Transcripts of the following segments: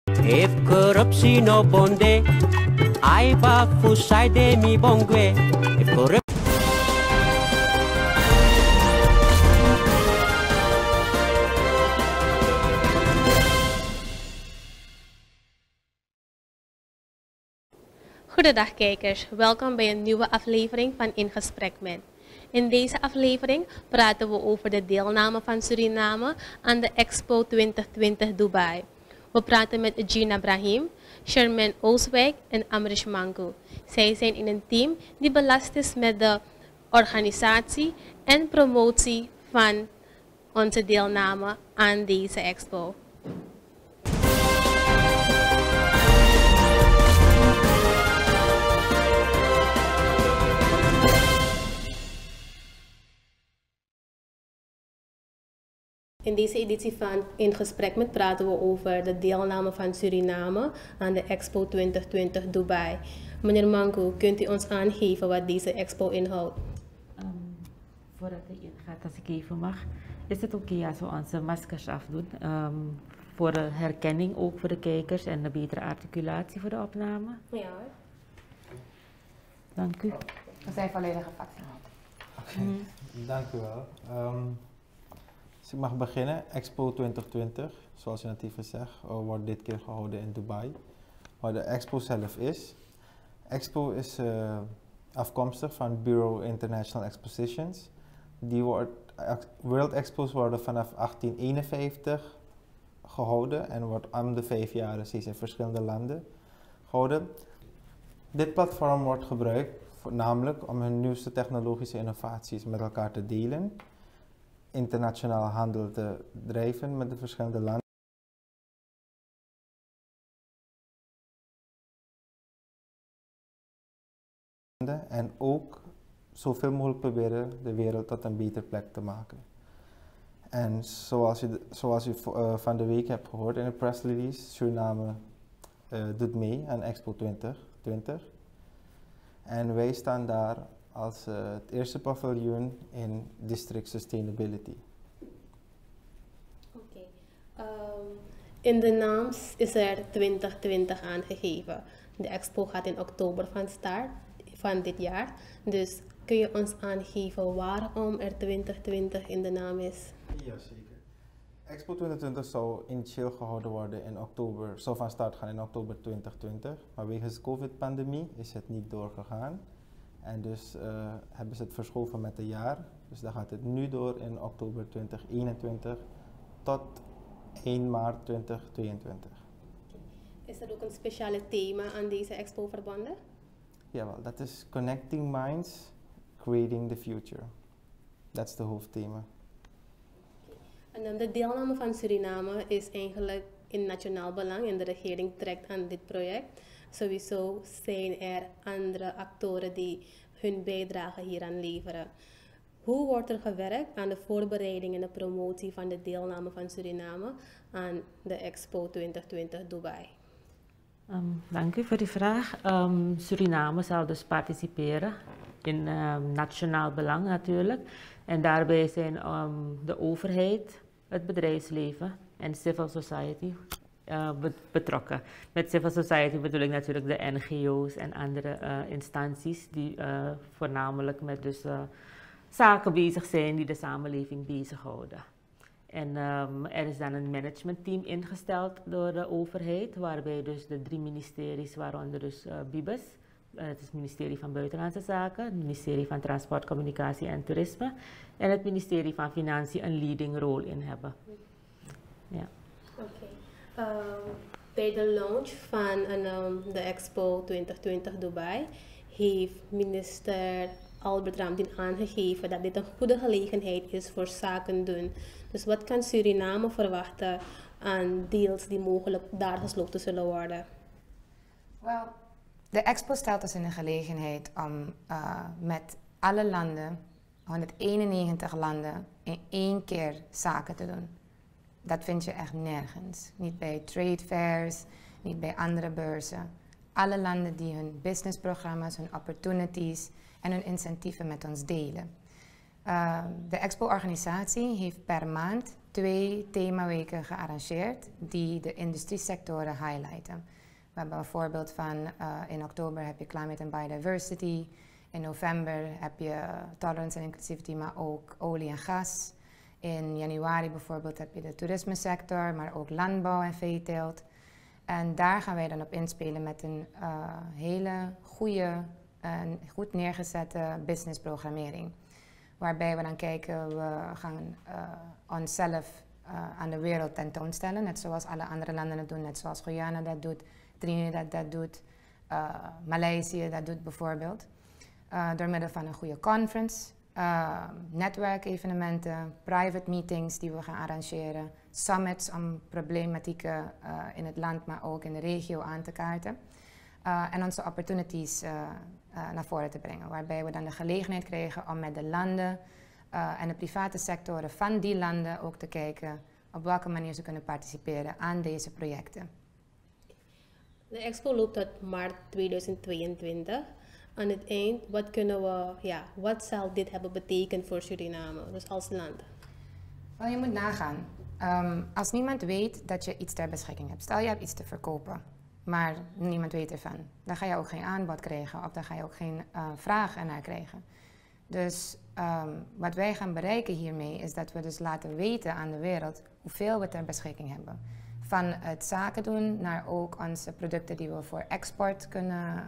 If corruptie no bonde, I bak fusai de mi bongwe. If corruptie Goedendag kijkers, welkom bij een nieuwe aflevering van In Gesprek Met. In deze aflevering praten we over de deelname van Suriname aan de Expo 2020 Dubai. We praten met Gina Brahim, Sherman Ooswijk en Amrish Mangu. Zij zijn in een team die belast is met de organisatie en promotie van onze deelname aan deze expo. In deze editie van In Gesprek Met praten we over de deelname van Suriname aan de Expo 2020 Dubai. Meneer Mangu, kunt u ons aangeven wat deze expo inhoudt? Voordat ik ingaat, als ik even mag, is het oké als we onze maskers afdoen? Voor de herkenning ook voor de kijkers en de betere articulatie voor de opname. Ja hoor. Dank u. We zijn volledig gevaccineerd. Oké, dank u wel. Dus ik mag beginnen. Expo 2020, zoals je net even zegt, wordt dit keer gehouden in Dubai. Waar de expo zelf is. Expo is afkomstig van Bureau International Expositions. World Expos worden vanaf 1851 gehouden en wordt om de 5 jaar steeds in verschillende landen gehouden. Dit platform wordt gebruikt voornamelijk om hun nieuwste technologische innovaties met elkaar te delen, internationaal handel te drijven met de verschillende landen en ook zoveel mogelijk proberen de wereld tot een betere plek te maken. En zoals u van de week hebt gehoord in de press release, Suriname doet mee aan Expo 2020. En wij staan daar als het eerste paviljoen in District Sustainability. Oké. In de naam is er 2020 aangegeven. De expo gaat in oktober van start van dit jaar. Dus kun je ons aangeven waarom er 2020 in de naam is? Jazeker. Expo 2020 zou initieel gehouden worden in oktober, zou van start gaan in oktober 2020. Maar wegens de COVID-pandemie is het niet doorgegaan. En dus hebben ze het verschoven met een jaar. Dus dan gaat het nu door in oktober 2021 tot 1 maart 2022. Is er ook een speciale thema aan deze expo verbonden? Jawel, dat is Connecting Minds, Creating the Future. Dat is de hoofdthema. En de deelname van Suriname is eigenlijk in nationaal belang en de regering trekt aan dit project. Sowieso zijn er andere actoren die hun bijdrage hieraan leveren. Hoe wordt er gewerkt aan de voorbereiding en de promotie van de deelname van Suriname aan de Expo 2020 Dubai? Dank u voor die vraag. Suriname zal dus participeren in nationaal belang natuurlijk. En daarbij zijn de overheid, het bedrijfsleven en civil society betrokken. Met civil society bedoel ik natuurlijk de NGO's en andere instanties die voornamelijk met dus, zaken bezig zijn die de samenleving bezighouden. En er is dan een managementteam ingesteld door de overheid, waarbij dus de 3 ministeries, waaronder dus BIBUS, het is het ministerie van Buitenlandse Zaken, het ministerie van Transport, Communicatie en Toerisme en het ministerie van Financiën een leading rol in hebben. Ja. Okay. Bij de launch van de Expo 2020 Dubai heeft minister Albert Ramdin aangegeven dat dit een goede gelegenheid is voor zaken doen. Dus wat kan Suriname verwachten aan deals die mogelijk daar gesloten zullen worden? Wel, de expo stelt ons in de gelegenheid om met alle landen, 191 landen, in 1 keer zaken te doen. Dat vind je echt nergens. Niet bij trade fairs, niet bij andere beurzen. Alle landen die hun businessprogramma's, hun opportunities en hun incentieven met ons delen. De expo-organisatie heeft per maand 2 themaweken gearrangeerd die de industriesectoren highlighten. We hebben een voorbeeld van in oktober heb je Climate and Biodiversity. In november heb je Tolerance en Inclusivity, maar ook olie en gas. In januari bijvoorbeeld heb je de toerismesector, maar ook landbouw en veeteelt. En daar gaan wij dan op inspelen met een hele goede en goed neergezette businessprogrammering. Waarbij we dan kijken, we gaan onszelf aan de wereld tentoonstellen. Net zoals alle andere landen het doen, net zoals Guyana dat doet, Trinidad dat doet, Maleisië dat doet bijvoorbeeld. Door middel van een goede conference, netwerkevenementen, private meetings die we gaan arrangeren, summits om problematieken in het land, maar ook in de regio aan te kaarten. En onze opportunities naar voren te brengen, waarbij we dan de gelegenheid krijgen om met de landen en de private sectoren van die landen ook te kijken op welke manier ze kunnen participeren aan deze projecten. De expo loopt tot maart 2022. Aan het eind, wat zal dit hebben betekend voor Suriname, dus als land? Wel, je moet nagaan. Als niemand weet dat je iets ter beschikking hebt, stel je hebt iets te verkopen, maar niemand weet ervan, dan ga je ook geen aanbod krijgen of dan ga je ook geen vraag ernaar krijgen. Dus wat wij gaan bereiken hiermee is dat we dus laten weten aan de wereld hoeveel we ter beschikking hebben. Van het zaken doen naar ook onze producten die we voor export kunnen,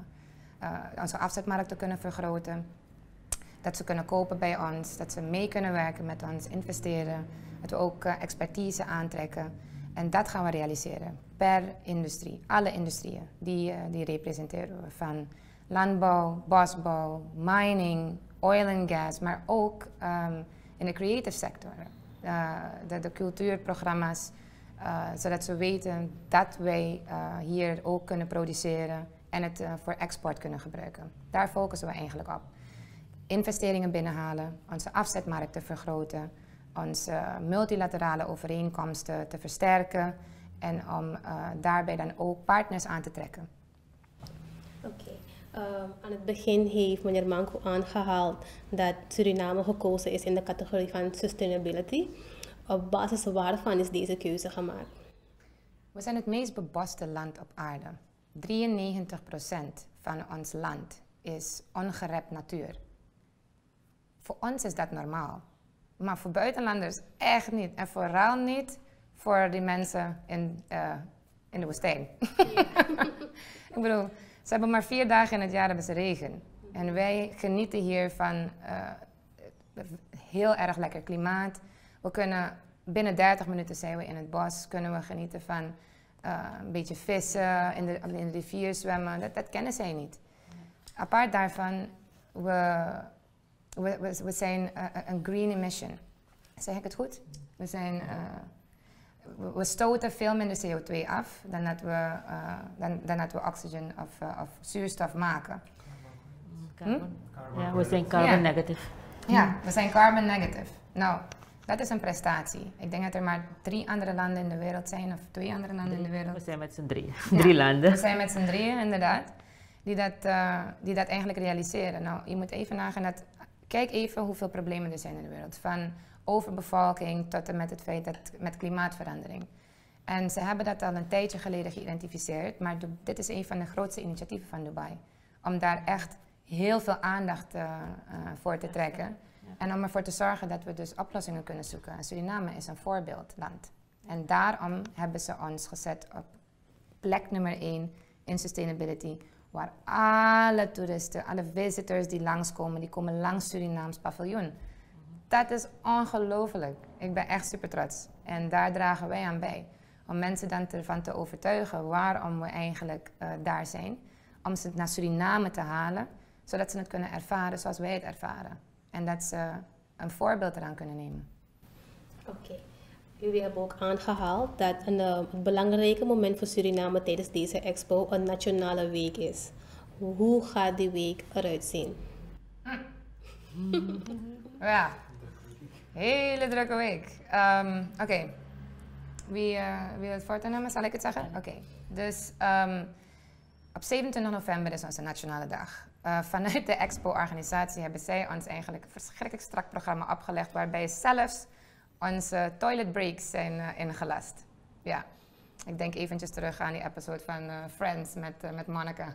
onze afzetmarkten kunnen vergroten. Dat ze kunnen kopen bij ons, dat ze mee kunnen werken met ons, investeren. Dat we ook expertise aantrekken. En dat gaan we realiseren per industrie. Alle industrieën, die representeren we. Van landbouw, bosbouw, mining, oil and gas, maar ook in de creative sector. De cultuurprogramma's, zodat ze weten dat wij hier ook kunnen produceren en het voor export kunnen gebruiken. Daar focussen we eigenlijk op. Investeringen binnenhalen, onze afzetmarkten vergroten, onze multilaterale overeenkomsten te versterken en om daarbij dan ook partners aan te trekken. Oké. Aan het begin heeft meneer Manco aangehaald dat Suriname gekozen is in de categorie van sustainability. Op basis waarvan is deze keuze gemaakt? We zijn het meest beboste land op aarde. 93% van ons land is ongerept natuur. Voor ons is dat normaal. Maar voor buitenlanders echt niet. En vooral niet voor die mensen in de woestijn. Ik bedoel, ze hebben maar 4 dagen in het jaar hebben ze regen. En wij genieten hier van heel erg lekker klimaat. We kunnen binnen 30 minuten zijn we in het bos. Kunnen we genieten van een beetje vissen, in de rivier zwemmen. Dat kennen zij niet. Apart daarvan, we zijn een green emission. Zeg ik het goed? We stoten veel minder CO2 af dan dat we oxygen of zuurstof maken. Ja, we zijn carbon negative. Ja, we zijn carbon negative. Nou, dat is een prestatie. Ik denk dat er maar 3 andere landen in de wereld zijn, of 2 andere landen in de wereld. We zijn met z'n 3. Ja, 3 landen. We zijn met z'n 3, inderdaad, die dat eigenlijk realiseren. Nou, je moet even nagaan dat, kijk even hoeveel problemen er zijn in de wereld. Van overbevolking tot en met het feit dat met klimaatverandering. En ze hebben dat al een tijdje geleden geïdentificeerd, maar dit is een van de grootste initiatieven van Dubai. Om daar echt heel veel aandacht voor te trekken. En om ervoor te zorgen dat we dus oplossingen kunnen zoeken. En Suriname is een voorbeeldland. En daarom hebben ze ons gezet op plek nummer 1 in sustainability. Waar alle toeristen, alle visitors die langskomen, die komen langs Surinaams paviljoen. Dat is ongelooflijk. Ik ben echt super trots. En daar dragen wij aan bij. Om mensen dan ervan te overtuigen waarom we eigenlijk daar zijn. Om ze naar Suriname te halen, zodat ze het kunnen ervaren zoals wij het ervaren. En dat ze een voorbeeld eraan kunnen nemen. Oké. Jullie hebben ook aangehaald dat een belangrijke moment voor Suriname tijdens deze expo een nationale week is. Hoe gaat die week eruit zien? Ja, hele drukke week. Oké. Wie wil het voortaan nemen? Zal ik het zeggen? Oké. Dus op 27 november is onze nationale dag. vanuit de expo-organisatie hebben zij ons eigenlijk een verschrikkelijk strak programma opgelegd, waarbij zelfs onze toilet breaks zijn ingelast. Ja, ik denk eventjes terug aan die episode van Friends met Monica.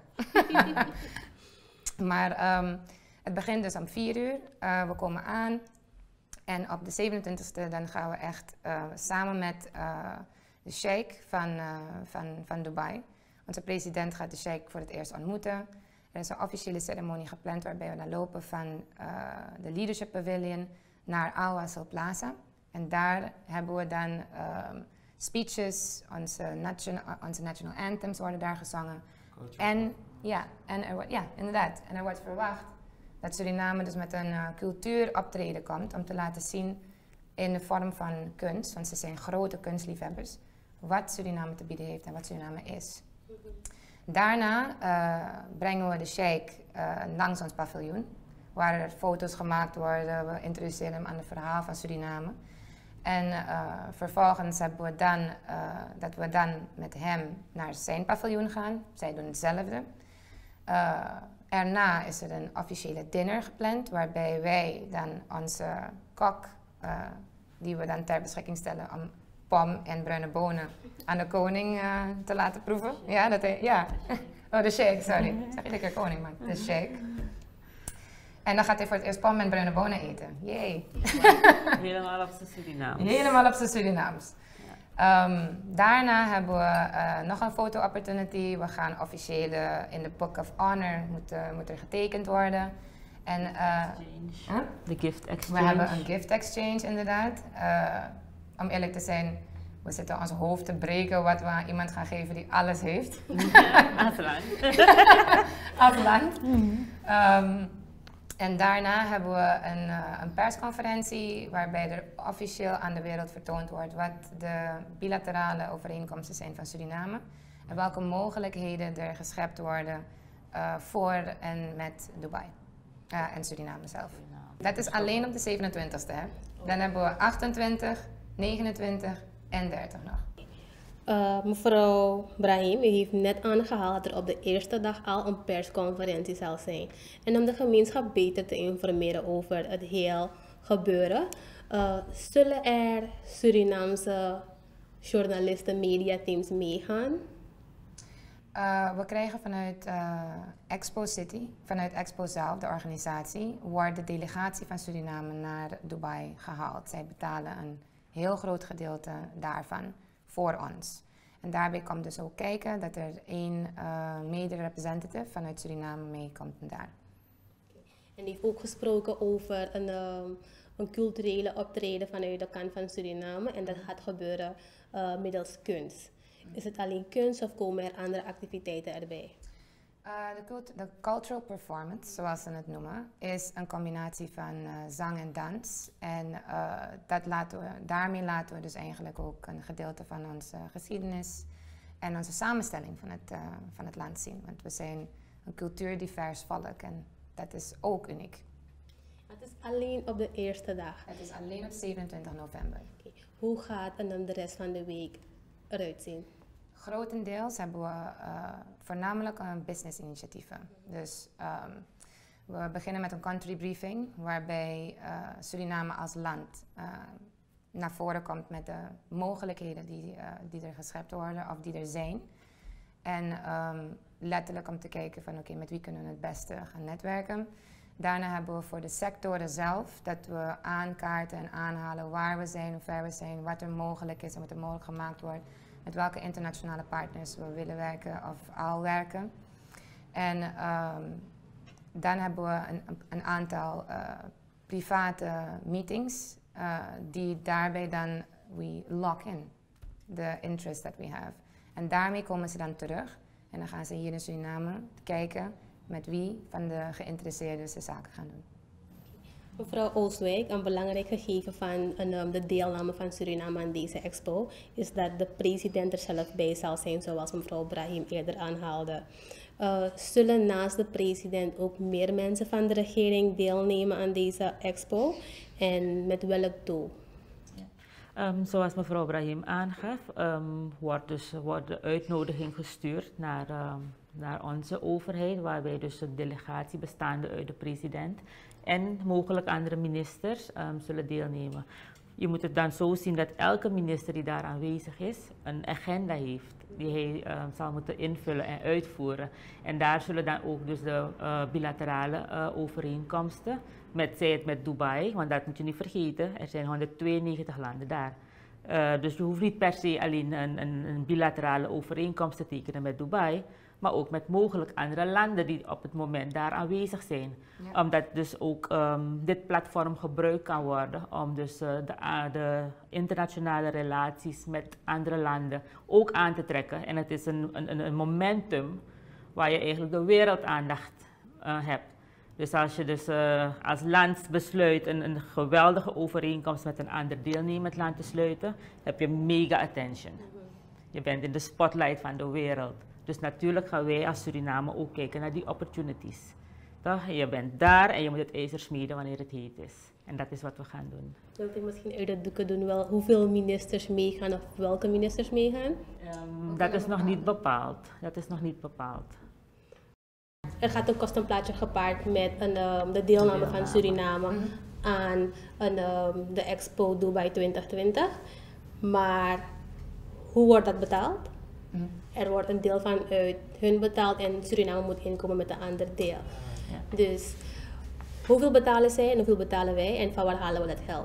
Maar het begint dus om 4 uur. We komen aan en op de 27e dan gaan we echt samen met de sheikh van Dubai. Onze president gaat de sheikh voor het eerst ontmoeten. Er is een officiële ceremonie gepland waarbij we dan lopen van de Leadership Pavilion naar Al Wasl Plaza. En daar hebben we dan speeches, onze national anthems worden daar gezongen. En inderdaad. En er wordt verwacht dat Suriname dus met een cultuuroptreden komt om te laten zien in de vorm van kunst, want ze zijn grote kunstliefhebbers, wat Suriname te bieden heeft en wat Suriname is. Daarna brengen we de sheikh langs ons paviljoen, waar er foto's gemaakt worden. We introduceren hem aan het verhaal van Suriname. En vervolgens hebben we dan, dat we dan met hem naar zijn paviljoen gaan. Zij doen hetzelfde. Erna is er een officiële dinner gepland, waarbij wij dan onze kok, die we dan ter beschikking stellen om pom en bruine bonen aan de koning te laten proeven. Ja, oh, de sheikh, sorry. Zeg je lekker koning, maar de sheikh. En dan gaat hij voor het eerst pom en bruine bonen eten. Yay. Helemaal op zijn Surinaams. Helemaal op zijn Surinaams. Daarna hebben we nog een foto-opportunity. We gaan officieel in de Book of Honor, moet er getekend worden. En, de gift exchange. We hebben een gift exchange inderdaad. Om eerlijk te zijn, we zitten ons hoofd te breken wat we aan iemand gaan geven die alles heeft. Afland. Afland. En daarna hebben we een persconferentie waarbij er officieel aan de wereld vertoond wordt wat de bilaterale overeenkomsten zijn van Suriname en welke mogelijkheden er geschept worden voor en met Dubai en Suriname zelf. Dat is alleen op de 27e. Hè? Dan hebben we 28, 29 en 30 nog. Mevrouw Brahim, u heeft net aangehaald dat er op de eerste dag al een persconferentie zal zijn. En om de gemeenschap beter te informeren over het heel gebeuren, zullen er Surinaamse journalisten, mediateams meegaan? We krijgen vanuit Expo City, vanuit Expo zelf, de organisatie, wordt de delegatie van Suriname naar Dubai gehaald. Zij betalen een heel groot gedeelte daarvan voor ons. En daarbij komt dus ook kijken dat er één mede-representative vanuit Suriname meekomt daar. En die heeft ook gesproken over een culturele optreden vanuit de kant van Suriname. En dat gaat gebeuren middels kunst. Is het alleen kunst of komen er andere activiteiten erbij? De cultural performance, zoals ze het noemen, is een combinatie van zang en dans. En daarmee laten we dus eigenlijk ook een gedeelte van onze geschiedenis en onze samenstelling van het land zien. Want we zijn een cultuurdivers volk en dat is ook uniek. Het is alleen op de eerste dag? Het is alleen op 27 november. Okay. Hoe gaat en dan de rest van de week eruit zien? Grotendeels hebben we voornamelijk business-initiatieven. Dus we beginnen met een country briefing, waarbij Suriname als land naar voren komt met de mogelijkheden die er geschept worden of die er zijn. En letterlijk om te kijken van oké, met wie kunnen we het beste gaan netwerken. Daarna hebben we voor de sectoren zelf dat we aankaarten en aanhalen waar we zijn, hoe ver we zijn, wat er mogelijk is en wat er mogelijk gemaakt wordt. Met welke internationale partners we willen werken of al werken. En dan hebben we een aantal private meetings die daarbij dan we lock in the interest that we have. En daarmee komen ze dan terug en dan gaan ze hier in Suriname kijken met wie van de geïnteresseerden ze zaken gaan doen. Mevrouw Oostwijk, een belangrijk gegeven van de deelname van Suriname aan deze expo is dat de president er zelf bij zal zijn, zoals mevrouw Brahim eerder aanhaalde. Zullen naast de president ook meer mensen van de regering deelnemen aan deze expo en met welk doel? Zoals mevrouw Brahim aangaf, wordt de uitnodiging gestuurd naar onze overheid, waarbij dus een delegatie bestaande uit de president en mogelijk andere ministers zullen deelnemen. Je moet het dan zo zien dat elke minister die daar aanwezig is, een agenda heeft die hij zal moeten invullen en uitvoeren. En daar zullen dan ook dus de bilaterale overeenkomsten, zij het met Dubai, want dat moet je niet vergeten, er zijn 192 landen daar. Dus je hoeft niet per se alleen een bilaterale overeenkomst te tekenen met Dubai, maar ook met mogelijk andere landen die op het moment daar aanwezig zijn. Ja. Omdat dus ook dit platform gebruikt kan worden om dus de internationale relaties met andere landen ook aan te trekken. En het is een momentum waar je eigenlijk de wereldaandacht hebt. Dus als je dus als land besluit een geweldige overeenkomst met een ander deelnemend land te sluiten, heb je mega attention. Je bent in de spotlight van de wereld. Dus natuurlijk gaan wij als Suriname ook kijken naar die opportunities. Toch? Je bent daar en je moet het ijzer smeden wanneer het heet is. En dat is wat we gaan doen. Wilt u misschien uit het doeken doen wel hoeveel ministers meegaan of welke ministers meegaan? Dat is nog niet bepaald. Dat is nog niet bepaald. Er gaat een kostenplaatje gepaard met de deelname van Suriname aan de Expo Dubai 2020. Maar hoe wordt dat betaald? Er wordt een deel van uit hun betaald en Suriname moet inkomen met een ander deel. Ja. Dus hoeveel betalen zij en hoeveel betalen wij en van waar halen we dat geld?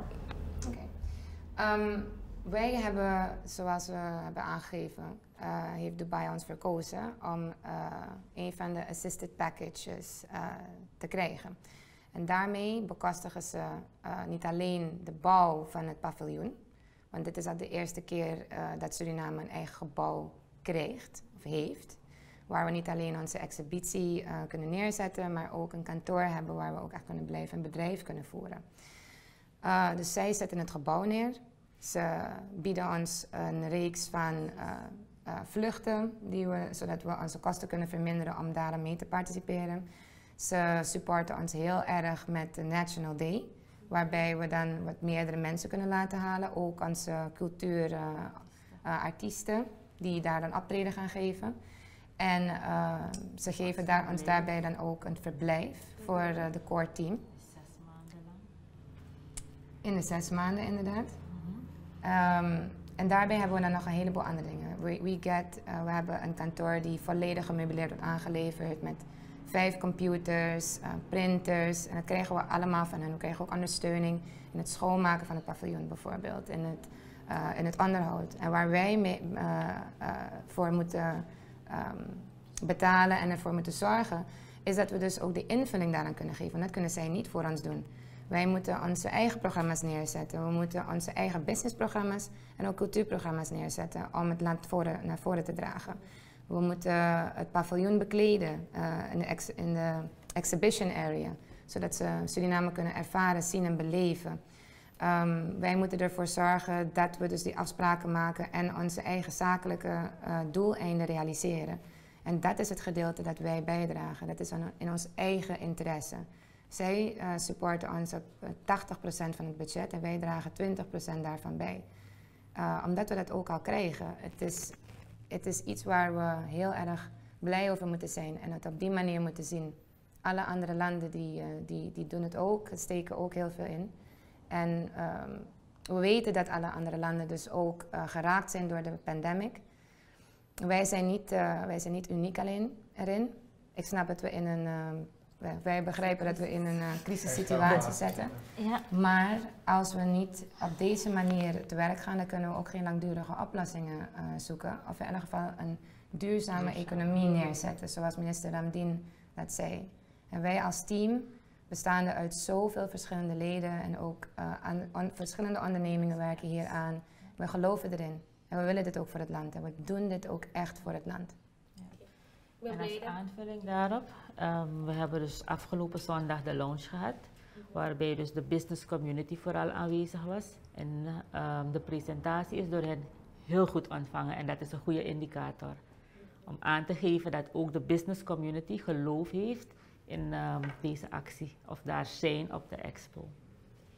Wij hebben, zoals we hebben aangegeven, heeft Dubai ons verkozen om een van de assisted packages te krijgen. En daarmee bekostigen ze niet alleen de bouw van het paviljoen, want dit is al de eerste keer dat Suriname een eigen gebouw krijgt of heeft, waar we niet alleen onze exhibitie kunnen neerzetten, maar ook een kantoor hebben waar we ook echt kunnen blijven en bedrijf kunnen voeren. Dus zij zetten het gebouw neer. Ze bieden ons een reeks van vluchten, zodat we onze kosten kunnen verminderen om daar mee te participeren. Ze supporten ons heel erg met de National Day, waarbij we dan wat meerdere mensen kunnen laten halen. Ook onze cultuurartiesten die daar dan optreden gaan geven. En ze geven ons daarbij dan ook een verblijf voor de core team. 6 maanden lang? In de 6 maanden inderdaad. En daarbij hebben we dan nog een heleboel andere dingen. We hebben een kantoor die volledig gemeubileerd wordt aangeleverd met 5 computers, printers. En dat krijgen we allemaal van hen. We krijgen ook ondersteuning in het schoonmaken van het paviljoen bijvoorbeeld, in het onderhoud. En waar wij voor moeten betalen en ervoor moeten zorgen, is dat we dus ook de invulling daaraan kunnen geven. En dat kunnen zij niet voor ons doen. Wij moeten onze eigen programma's neerzetten. We moeten onze eigen businessprogramma's en ook cultuurprogramma's neerzetten om het land naar voren te dragen. We moeten het paviljoen bekleden in de exhibition area, zodat ze Suriname kunnen ervaren, zien en beleven. Wij moeten ervoor zorgen dat we dus die afspraken maken en onze eigen zakelijke doeleinden realiseren. En dat is het gedeelte dat wij bijdragen. Dat is in ons eigen interesse. Zij supporten ons op 80% van het budget en wij dragen 20% daarvan bij. Omdat we dat ook al krijgen. Het is iets waar we heel erg blij over moeten zijn en het op die manier moeten zien. Alle andere landen die doen het ook, steken ook heel veel in. En we weten dat alle andere landen dus ook geraakt zijn door de pandemic. Wij zijn niet uniek alleen erin. Ik snap dat wij begrijpen dat we in een crisissituatie zitten. Ja. Maar als we niet op deze manier te werk gaan, dan kunnen we ook geen langdurige oplossingen zoeken. Of in ieder geval een duurzame economie neerzetten, zoals minister Ramdien dat zei. En wij als team, bestaande uit zoveel verschillende leden en ook verschillende ondernemingen werken hier aan. We geloven erin en we willen dit ook voor het land en we doen dit ook echt voor het land. En als aanvulling daarop, we hebben dus afgelopen zondag de launch gehad, waarbij dus de business community vooral aanwezig was. En de presentatie is door hen heel goed ontvangen en dat is een goede indicator. Om aan te geven dat ook de business community geloof heeft in deze actie of daar zijn op de expo.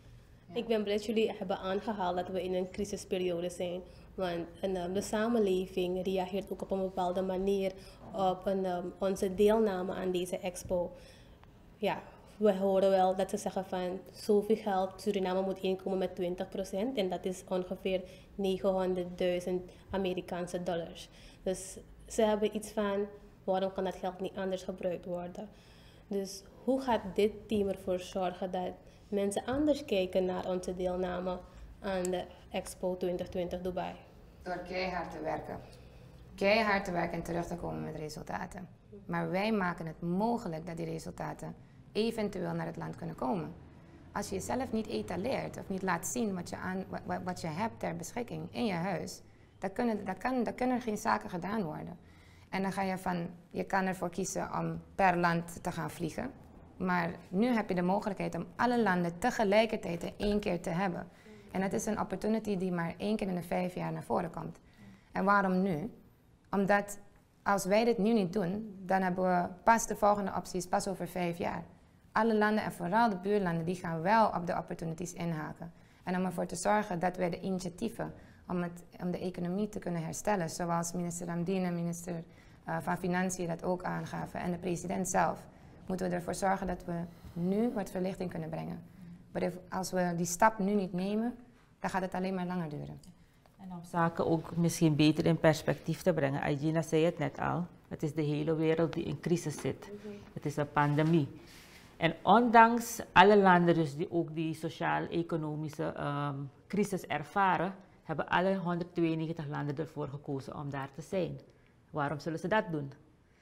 Ik ben blij dat jullie hebben aangehaald dat we in een crisisperiode zijn. Want de samenleving reageert ook op een bepaalde manier op onze deelname aan deze expo. Ja, we horen wel dat ze zeggen van zoveel geld, Suriname moet inkomen met 20% en dat is ongeveer 900.000 Amerikaanse dollars. Dus ze hebben iets van, waarom kan dat geld niet anders gebruikt worden? Dus hoe gaat dit team ervoor zorgen dat mensen anders kijken naar onze deelname aan de Expo 2020 Dubai? Door keihard te werken. Keihard te werken en terug te komen met resultaten. Maar wij maken het mogelijk dat die resultaten eventueel naar het land kunnen komen. Als je jezelf niet etaleert of niet laat zien wat je hebt ter beschikking in je huis, dan kunnen geen zaken gedaan worden. En dan je kan ervoor kiezen om per land te gaan vliegen. Maar nu heb je de mogelijkheid om alle landen tegelijkertijd in één keer te hebben. En dat is een opportunity die maar 1 keer in de 5 jaar naar voren komt. En waarom nu? Omdat als wij dit nu niet doen, dan hebben we pas de volgende opties pas over 5 jaar. Alle landen en vooral de buurlanden die gaan wel op de opportunities inhaken. En om ervoor te zorgen dat wij de initiatieven om de economie te kunnen herstellen, zoals minister Ramdien, minister van Financiën dat ook aangaven en de president zelf, moeten we ervoor zorgen dat we nu wat verlichting kunnen brengen. Maar als we die stap nu niet nemen, dan gaat het alleen maar langer duren. En om zaken ook misschien beter in perspectief te brengen. Aijina zei het net al, het is de hele wereld die in crisis zit. Het is een pandemie. En ondanks alle landen dus die ook die sociaal-economische crisis ervaren, hebben alle 192 landen ervoor gekozen om daar te zijn. Waarom zullen ze dat doen?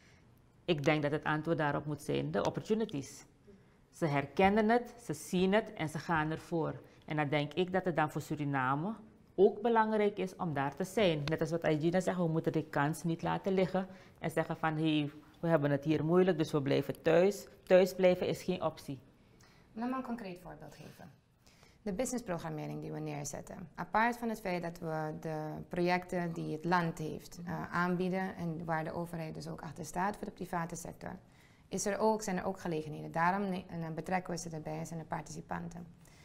Ik denk dat het antwoord daarop moet zijn de opportunities. Ze herkennen het, ze zien het en ze gaan ervoor. En dan denk ik dat het dan voor Suriname ook belangrijk is om daar te zijn. Net als wat Aijina zegt, we moeten die kans niet laten liggen en zeggen van hey, we hebben het hier moeilijk, dus we blijven thuis. Thuis blijven is geen optie. Laat me een concreet voorbeeld geven. De businessprogrammering die we neerzetten. Apart van het feit dat we de projecten die het land heeft aanbieden en waar de overheid dus ook achter staat voor de private sector, zijn er ook gelegenheden. Daarom betrekken we ze erbij en zijn er participanten.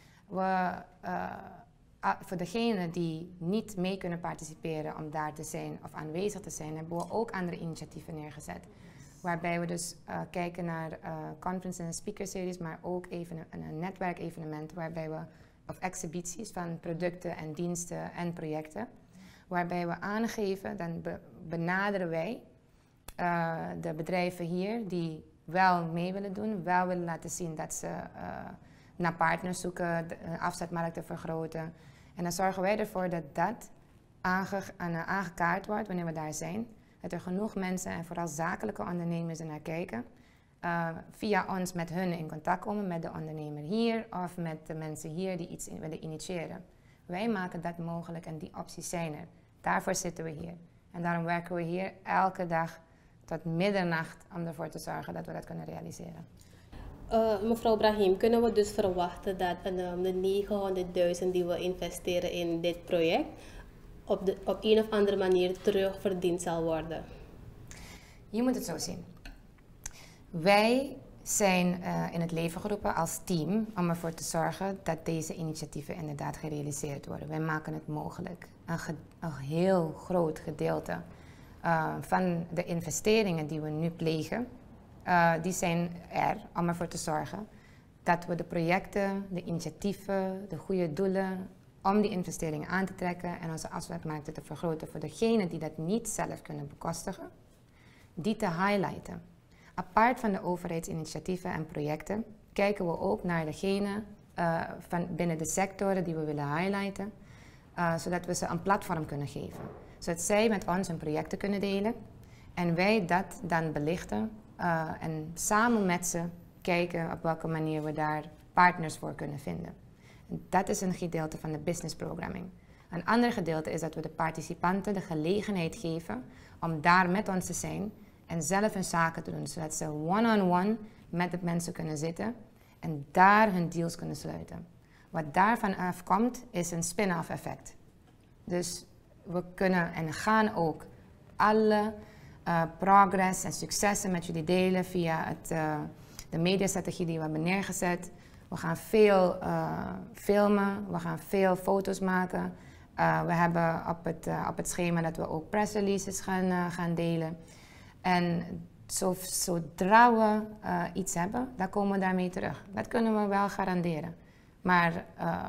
Voor degenen die niet mee kunnen participeren om daar te zijn of aanwezig te zijn, hebben we ook andere initiatieven neergezet. Waarbij we dus kijken naar conferences en speaker series, maar ook even een netwerkevenement waarbij we, of exhibities van producten en diensten en projecten. Waarbij we aangeven, dan benaderen wij de bedrijven hier die wel mee willen doen, wel willen laten zien dat ze naar partners zoeken, de afzetmarkt te vergroten. En dan zorgen wij ervoor dat dat aangekaart wordt wanneer we daar zijn. Dat er genoeg mensen en vooral zakelijke ondernemers er naar kijken. Via ons met hun in contact komen, met de ondernemer hier of met de mensen hier die iets willen initiëren. Wij maken dat mogelijk en die opties zijn er. Daarvoor zitten we hier. En daarom werken we hier elke dag tot middernacht om ervoor te zorgen dat we dat kunnen realiseren. Mevrouw Brahim, kunnen we dus verwachten dat de 900.000 die we investeren in dit project op een of andere manier terugverdiend zal worden? Je moet het zo zien. Wij zijn in het leven geroepen als team om ervoor te zorgen dat deze initiatieven inderdaad gerealiseerd worden. Wij maken het mogelijk. Een heel groot gedeelte van de investeringen die we nu plegen, die zijn er om ervoor te zorgen dat we de projecten, de initiatieven, de goede doelen, om die investeringen aan te trekken en onze afzetmarkten te vergroten voor degenen die dat niet zelf kunnen bekostigen, die te highlighten. Apart van de overheidsinitiatieven en projecten kijken we ook naar degenen van binnen de sectoren die we willen highlighten, zodat we ze een platform kunnen geven. Zodat zij met ons hun projecten kunnen delen en wij dat dan belichten en samen met ze kijken op welke manier we daar partners voor kunnen vinden. En dat is een gedeelte van de business programming. Een ander gedeelte is dat we de participanten de gelegenheid geven om daar met ons te zijn en zelf hun zaken te doen, zodat ze one-on-one met de mensen kunnen zitten en daar hun deals kunnen sluiten. Wat daarvan afkomt is een spin-off effect. Dus we kunnen en gaan ook alle progress en successen met jullie delen via de mediastrategie die we hebben neergezet. We gaan veel filmen, we gaan veel foto's maken. We hebben op het schema dat we ook press releases gaan delen. En zodra we iets hebben, dan komen we daarmee terug. Dat kunnen we wel garanderen. Maar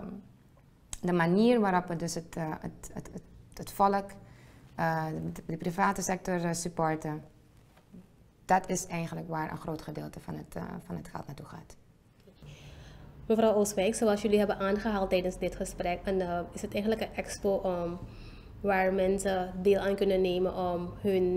de manier waarop we dus het volk, de private sector supporten, dat is eigenlijk waar een groot gedeelte van het geld naartoe gaat. Mevrouw Oostwijk, zoals jullie hebben aangehaald tijdens dit gesprek, is het eigenlijk een expo waar mensen deel aan kunnen nemen om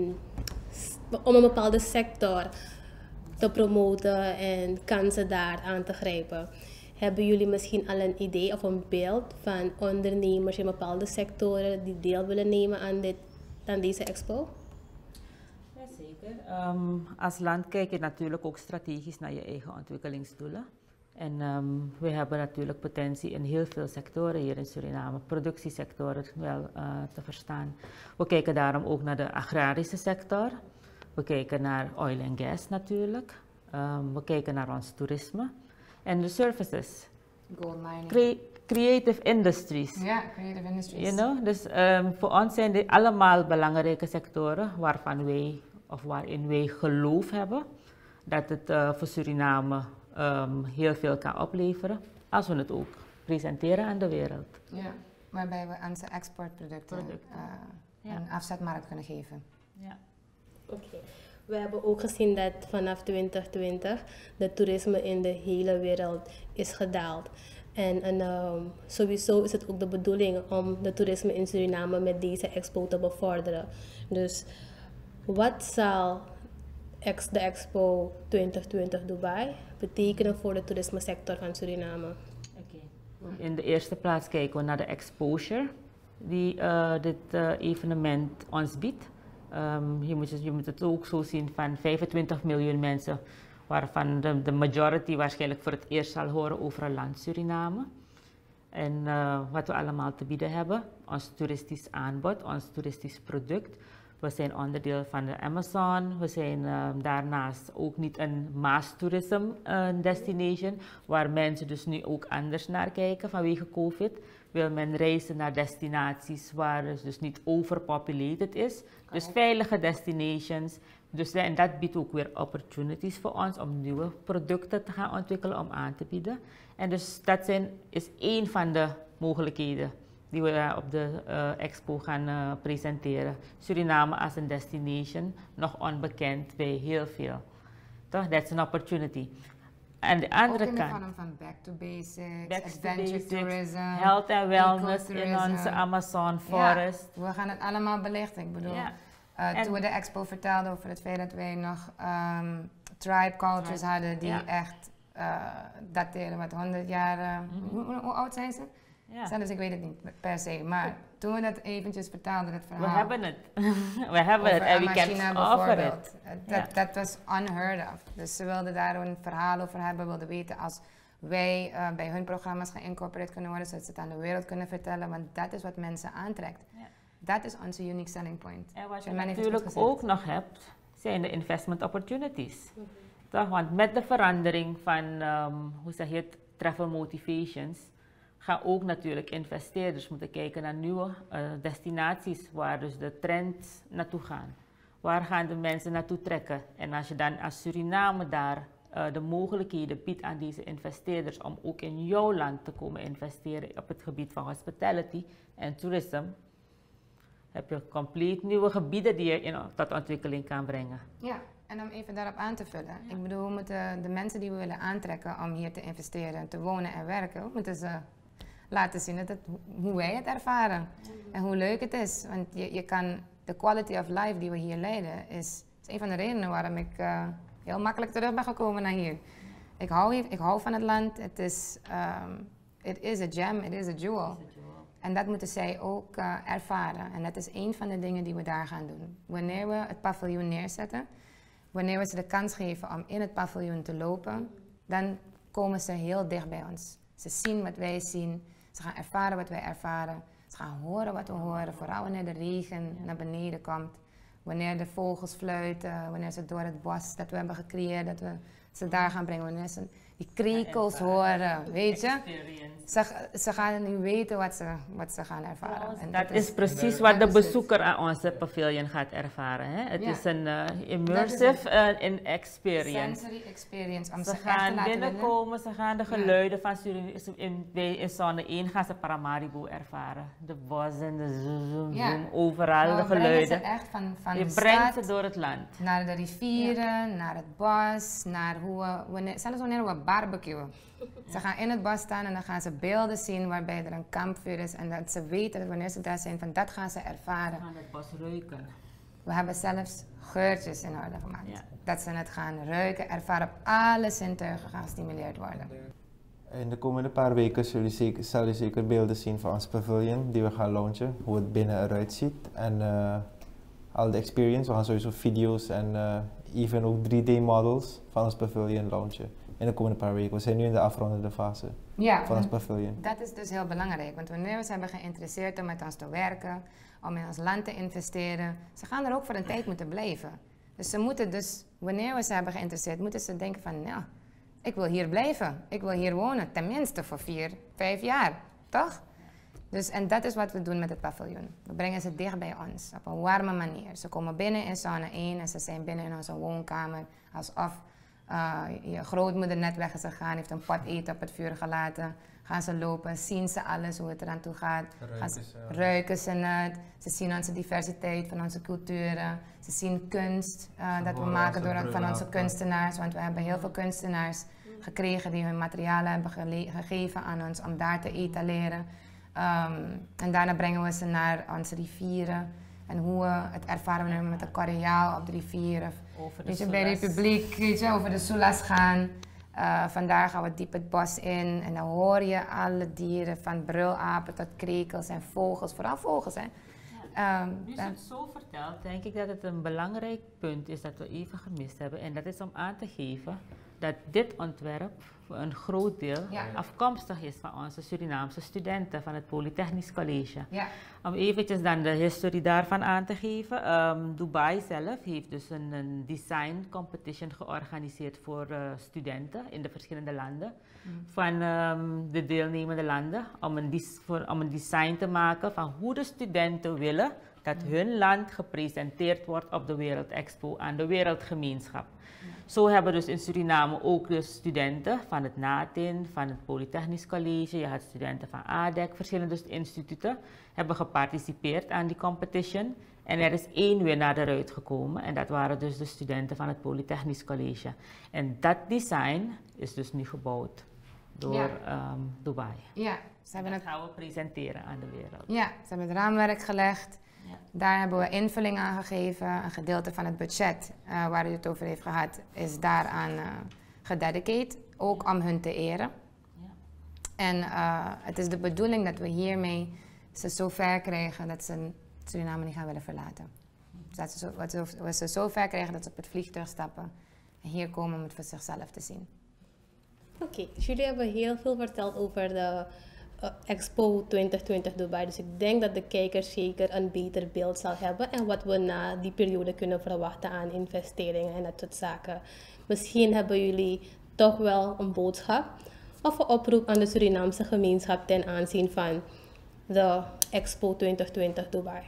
een bepaalde sector te promoten en kansen daar aan te grijpen. Hebben jullie misschien al een idee of een beeld van ondernemers in bepaalde sectoren die deel willen nemen aan deze expo? Jazeker. Als land kijk je natuurlijk ook strategisch naar je eigen ontwikkelingsdoelen. En we hebben natuurlijk potentie in heel veel sectoren hier in Suriname, productiesectoren wel te verstaan. We kijken daarom ook naar de agrarische sector. We kijken naar oil en gas natuurlijk. We kijken naar ons toerisme. En de services. Gold mining. Creative industries. Ja, creative industries. You know? Dus voor ons zijn dit allemaal belangrijke sectoren waarin wij geloof hebben dat het voor Suriname heel veel kan opleveren, als we het ook presenteren aan de wereld. Ja, waarbij we onze exportproducten een afzetmarkt kunnen geven. Ja. Oké. We hebben ook gezien dat vanaf 2020 de toerisme in de hele wereld is gedaald. En sowieso is het ook de bedoeling om de toerisme in Suriname met deze expo te bevorderen. Dus wat zal de Expo 2020 Dubai betekenen voor de toerismesector van Suriname? In de eerste plaats kijken we naar de exposure die dit evenement ons biedt. Je moet het ook zo zien van 25 miljoen mensen, waarvan de majority waarschijnlijk voor het eerst zal horen over een land Suriname. En wat we allemaal te bieden hebben, ons toeristisch aanbod, ons toeristisch product. We zijn onderdeel van de Amazon. We zijn daarnaast ook niet een mass tourism destination, waar mensen dus nu ook anders naar kijken vanwege COVID. Wil men reizen naar destinaties waar het dus niet overpopulated is. Dus veilige destinations. Dus, en dat biedt ook weer opportunities voor ons om nieuwe producten te gaan ontwikkelen, om aan te bieden. En dus dat is één van de mogelijkheden die we op de expo gaan presenteren. Suriname als een destination, nog onbekend bij heel veel. Toch? That's an opportunity. En de andere ook in de kant, vorm van back to basics, adventure tourism, health and wellness in onze Amazon forest. Ja, we gaan het allemaal belichten. Ik bedoel, toen we de expo vertelden over het feit dat wij nog tribe cultures hadden die echt dateren met 100 jaar. Hoe oud zijn ze? Ja. Dus ik weet het niet per se, maar toen we dat eventjes vertaalden, het verhaal. We hebben het. We hebben het en we can offer it. Dat was unheard of. Dus ze wilden daar een verhaal over hebben, wilden weten als wij bij hun programma's geïncorporeerd kunnen worden, zodat ze het aan de wereld kunnen vertellen, want dat is wat mensen aantrekt. Ja. Dat is onze unique selling point. En wat je natuurlijk ook nog hebt, zijn de investment opportunities. Toch? Want met de verandering van, hoe zeg je het, travel motivations, gaan ook natuurlijk investeerders moeten kijken naar nieuwe destinaties waar dus de trends naartoe gaan. Waar gaan de mensen naartoe trekken? En als je dan als Suriname daar de mogelijkheden biedt aan deze investeerders om ook in jouw land te komen investeren op het gebied van hospitality en toerisme, heb je compleet nieuwe gebieden die je tot ontwikkeling kan brengen. Ja, en om even daarop aan te vullen. Ja. Ik bedoel, we moeten de mensen die we willen aantrekken om hier te investeren, te wonen en werken, we moeten ze laten zien hoe wij het ervaren en hoe leuk het is. Want je kan, de quality of life die we hier leiden is een van de redenen waarom ik heel makkelijk terug ben gekomen naar hier. Ik hou van het land. Het is it is a gem, it is a jewel. En dat moeten zij ook ervaren. En dat is een van de dingen die we daar gaan doen. Wanneer we het paviljoen neerzetten, wanneer we ze de kans geven om in het paviljoen te lopen, dan komen ze heel dicht bij ons. Ze zien wat wij zien. Ze gaan ervaren wat wij ervaren. Ze gaan horen wat we horen, vooral wanneer de regen naar beneden komt. Wanneer de vogels fluiten, wanneer ze door het bos dat we hebben gecreëerd, dat we ze daar gaan brengen. Wanneer ze die krekels horen, weet je. Experience. Ze gaan nu weten wat ze gaan ervaren. En Dat is precies wat de bezoeker aan onze pavilion gaat ervaren. Hè? Het is een immersive experience. Sensory experience. Om Ze echt te gaan laten binnenkomen, ze gaan de geluiden van Suriname. In zone 1 gaan ze Paramaribo ervaren. De bossen, de zoom, overal de geluiden. Ze echt van Je de brengt stad ze door het land. naar de rivieren, naar het bos, naar zelfs wanneer we barbecuen. Ze gaan in het bos staan en dan gaan ze beelden zien waarbij er een kampvuur is. En dat ze weten dat wanneer ze daar zijn, van dat gaan ze ervaren. Ze gaan het bos ruiken. We hebben zelfs geurtjes in orde gemaakt. Ja. Dat ze het gaan ruiken, ervaren, op alle zintuigen gaan gestimuleerd worden. In de komende paar weken zal je zeker beelden zien van ons pavilion die we gaan launchen, hoe het binnen eruit ziet. En al de experience, we gaan sowieso video's en even ook 3D-models van ons pavilion launchen in de komende paar weken. We zijn nu in de afrondende fase van ons pavilion. Dat is dus heel belangrijk, want wanneer we ze hebben geïnteresseerd om met ons te werken, om in ons land te investeren, ze gaan er ook voor een tijd moeten blijven. Dus ze moeten dus, wanneer we ze hebben geïnteresseerd, moeten ze denken van, nou, ik wil hier blijven, ik wil hier wonen, tenminste voor 4, 5 jaar, toch? Dus, en dat is wat we doen met het paviljoen. We brengen ze dicht bij ons, op een warme manier. Ze komen binnen in zone 1 en ze zijn binnen in onze woonkamer, alsof je grootmoeder net weg is gegaan, heeft een pot eten op het vuur gelaten. Gaan ze lopen, zien ze alles, hoe het eraan toe gaat. Ruiken ze het. Ze zien onze diversiteit van onze culturen. Ze zien kunst dat we maken van onze kunstenaars. Want we hebben heel veel kunstenaars gekregen die hun materialen hebben gegeven aan ons om daar te etaleren. En daarna brengen we ze naar onze rivieren. En hoe we het ervaren we met de Koreaal op de rivier. Of bij de Republiek, over de Sulas gaan. Vandaar gaan we diep het bos in en dan hoor je alle dieren, van brulapen tot krekels en vogels, vooral vogels. Hè. Nu je het zo vertelt, denk ik dat het een belangrijk punt is dat we even gemist hebben. En dat is om aan te geven dat dit ontwerp voor een groot deel afkomstig is van onze Surinaamse studenten van het Polytechnisch College. Ja. Om eventjes dan de historie daarvan aan te geven. Dubai zelf heeft dus een design competition georganiseerd voor studenten in de verschillende landen. Van de deelnemende landen om een design te maken van hoe de studenten willen dat hun land gepresenteerd wordt op de Wereldexpo aan de wereldgemeenschap. Zo hebben dus in Suriname ook de studenten van het NATIN, van het Polytechnisch College, je had studenten van ADEC, verschillende instituten, hebben geparticipeerd aan die competition. En er is 1 winnaar eruit gekomen en dat waren dus de studenten van het Polytechnisch College. En dat design is dus nu gebouwd door Dubai. Ja, ze hebben dat gaan we presenteren aan de wereld. Ja, ze hebben het raamwerk gelegd. Ja. Daar hebben we invulling aan gegeven. Een gedeelte van het budget waar u het over heeft gehad, is daaraan gededicateerd. Ook om hun te eren. Ja. En het is de bedoeling dat we hiermee ze zo ver krijgen dat ze Suriname niet gaan willen verlaten. Dat we ze zo ver krijgen dat ze op het vliegtuig stappen en hier komen om het voor zichzelf te zien. Oké, dus jullie hebben heel veel verteld over de Expo 2020 Dubai. Dus ik denk dat de kijker zeker een beter beeld zal hebben en wat we na die periode kunnen verwachten aan investeringen en dat soort zaken. Misschien hebben jullie toch wel een boodschap of een oproep aan de Surinaamse gemeenschap ten aanzien van de Expo 2020 Dubai.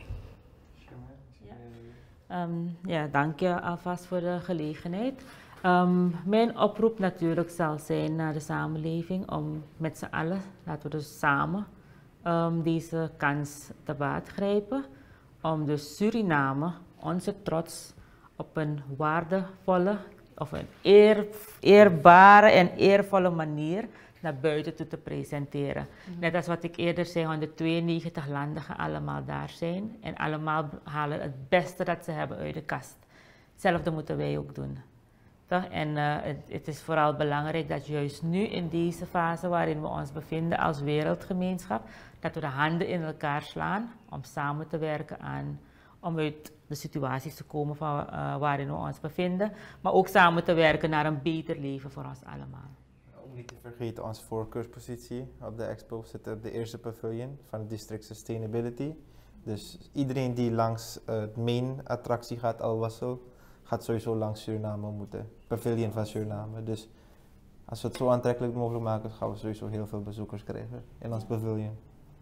Ja, dank je alvast voor de gelegenheid. Mijn oproep natuurlijk zal zijn naar de samenleving om met z'n allen, laten we dus samen deze kans te baat grijpen. Om dus Suriname, onze trots, op een waardevolle of een eerbare en eervolle manier naar buiten toe te presenteren. Net als wat ik eerder zei, 192 landen gaan allemaal daar zijn en allemaal halen het beste dat ze hebben uit de kast. Hetzelfde moeten wij ook doen. Toch? En het is vooral belangrijk dat juist nu in deze fase waarin we ons bevinden als wereldgemeenschap, dat we de handen in elkaar slaan om samen te werken om uit de situaties te komen van, waarin we ons bevinden, maar ook samen te werken naar een beter leven voor ons allemaal. Om niet te vergeten, onze voorkeurspositie op de expo zit op de eerste pavilion van het District Sustainability. Dus iedereen die langs het main attractie gaat, Al Wasl, gaat sowieso langs Suriname moeten. Pavilion van Suriname. Dus Als we het zo aantrekkelijk mogelijk maken, gaan we sowieso heel veel bezoekers krijgen in ons pavilion.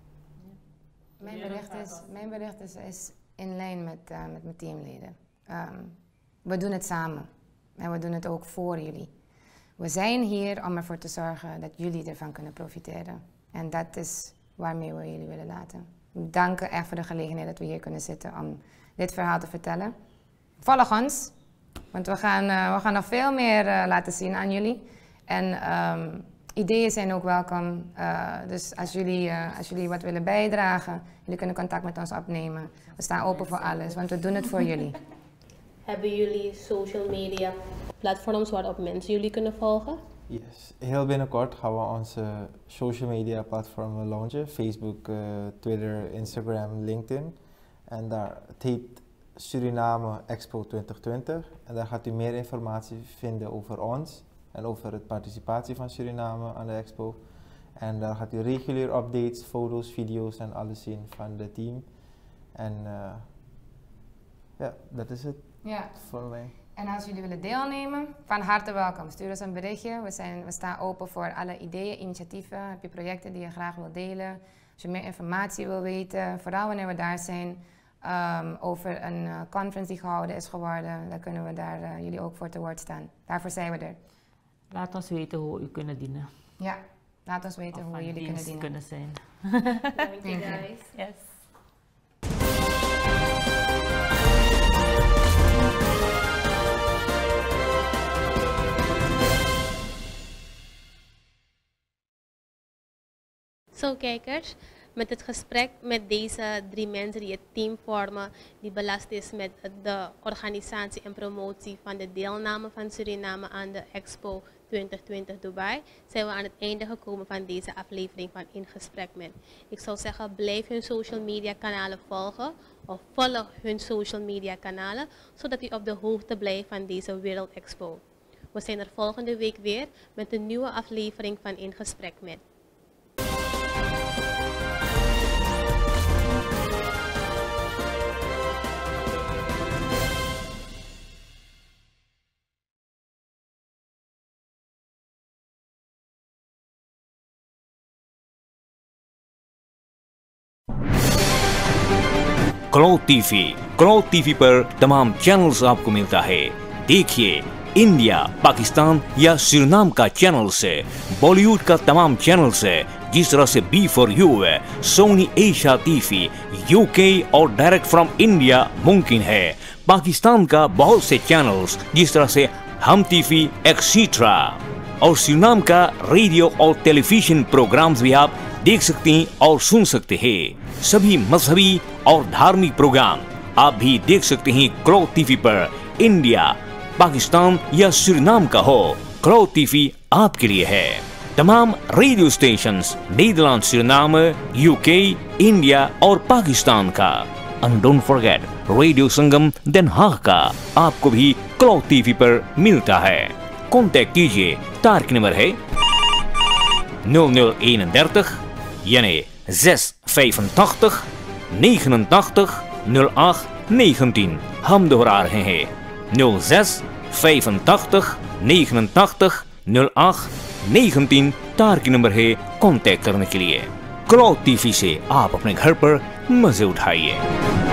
Mijn bericht is in lijn met mijn teamleden. We doen het samen en we doen het ook voor jullie. We zijn hier om ervoor te zorgen dat jullie ervan kunnen profiteren. En dat is waarmee we jullie willen laten. We danken echt voor de gelegenheid dat we hier kunnen zitten om dit verhaal te vertellen. Volg ons, want we gaan nog veel meer laten zien aan jullie. En ideeën zijn ook welkom. Dus als jullie wat willen bijdragen, jullie kunnen contact met ons opnemen. We staan open voor alles, want we doen het voor jullie. Hebben jullie social media platforms waarop mensen jullie kunnen volgen? Yes. Heel binnenkort gaan we onze social media platformen launchen. Facebook, Twitter, Instagram, LinkedIn. En het heet Suriname Expo 2020. En daar gaat u meer informatie vinden over ons en over de participatie van Suriname aan de expo. En daar gaat u regulier updates, foto's, video's en alles zien van het team. En ja, dat is het voor mij. En als jullie willen deelnemen, van harte welkom. Stuur ons een berichtje. We staan open voor alle ideeën, initiatieven. Heb je projecten die je graag wilt delen? Als je meer informatie wil weten, vooral wanneer we daar zijn, over een conference die gehouden is geworden, dan kunnen we daar jullie ook voor te woord staan. Daarvoor zijn we er. Laat ons weten hoe we u kunnen dienen. Ja, laat ons weten hoe we jullie kunnen dienen. Kunnen zijn. Thank you guys. Yes. Zo kijkers, met het gesprek met deze 3 mensen die het team vormen, die belast is met de organisatie en promotie van de deelname van Suriname aan de Expo 2020 Dubai, zijn we aan het einde gekomen van deze aflevering van In Gesprek Met. Ik zou zeggen, blijf hun social media kanalen volgen of volg hun social media kanalen, zodat u op de hoogte blijft van deze Wereld Expo. We zijn er volgende week weer met een nieuwe aflevering van In Gesprek Met. Cloud TV पर तमाम चैनल्स आपको मिलता है। देखिए इंडिया, पाकिस्तान या Suriname का चैनल से, बॉलीवुड का तमाम चैनल से, जिस तरह से बी फॉर यू है, सोनी एशिया टीवी, यूके और डायरेक्ट फ्रॉम इंडिया मुमकिन है। पाकिस्तान का बहुत से चैनल्स जिस तरह से हम टीवी एक्सेट्रा, और सुरीनाम का रेडियो और टेलीविजन प्रोग्राम्स भी आप देख सकते हैं और सुन सकते हैं। सभी मजहबी और धार्मिक प्रोग्राम आप भी देख सकते हैं क्लाउड टीवी पर। इंडिया, पाकिस्तान या सुरीनाम का हो, क्लाउड टीवी आपके लिए है। तमाम radio stations Netherlands, Suriname, UK, India और पाकिस्तान का। And don't forget radio Sangam Den Haag का आपको भी क्लाउड टीवी पर मिलता है। कॉन्टैक्ट कीजिए, तारक नंबर है 0031 यानी 685 89 08 19। हम दोहरा रहे हैं 0685 89 08 19 तारक नंबर है कांटेक्ट करने के लिए। क्लाउड टीवी से आप अपने घर पर मजे उठाइए।